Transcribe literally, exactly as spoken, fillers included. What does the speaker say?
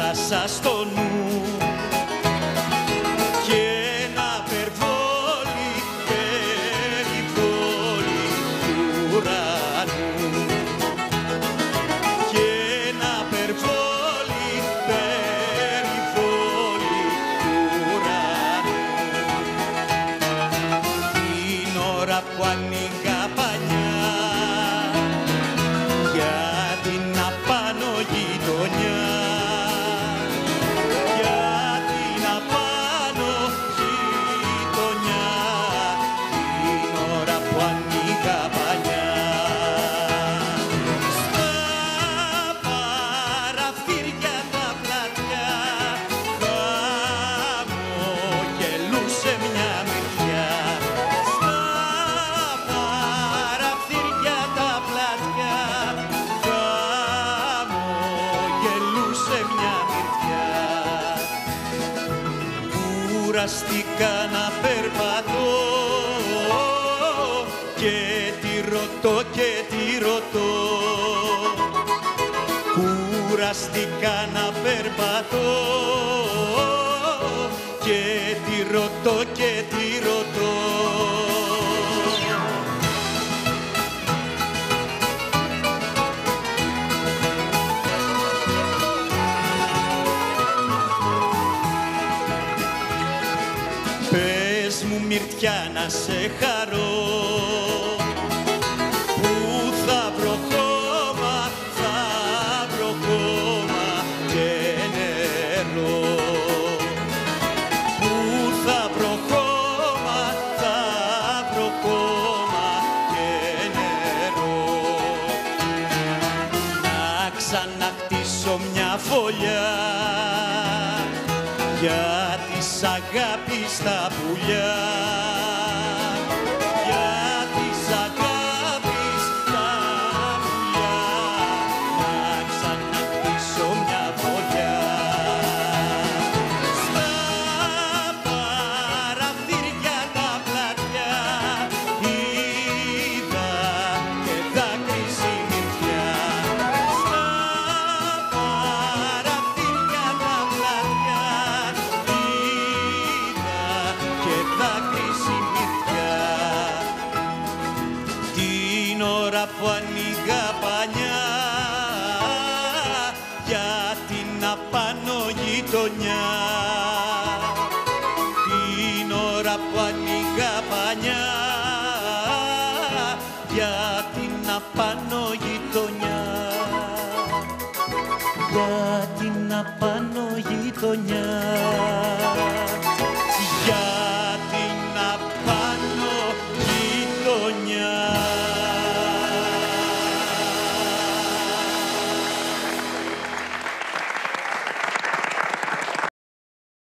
θάλασσα στο νου και ένα περβόλι, περιβόλι του ουρανού και ένα περβόλι, περιβόλι του ουρανού την ώρα που ανοίγα πανιά για την απάνω γειτονιά, για την απάνω γειτονιά, την ώρα που ανοίγα πανιά. Στα παραθύρια τα πλατιά χαμογελούσε μια μυριά. Στα παραθύρια τα πλατιά χαμογελούσε μια μυριά. Κουραστήκα να περπατώ και τη ρωτώ και τη ρωτώ. Κουραστήκα να περπατώ και τη ρωτώ και τη ρωτώ. Πες μου μυρτιά να σε χαρώ, που θα βρω χώμα, θα βρω χώμα και νερό. Που θα βρω χώμα, θα βρω χώμα και νερό. Να ξαναχτίσω μια φωλιά για της αγάπης τα πουλιά, για της αγάπης τα πουλιά, να ξαναχτίσω μια φωλιά. Στα παραθύρια τα πλατιά είδα και δάκρυζε η μυρφιά. Στα παραθύρια τα πλατιά και δάκρυζε η μυρφιά. Την ώρα που ανοίγα πανιά για την απάνω γειτονιά, την ώρα που ανοίγα πανιά για την απάνω γειτονιά, για την απάνω γειτονιά.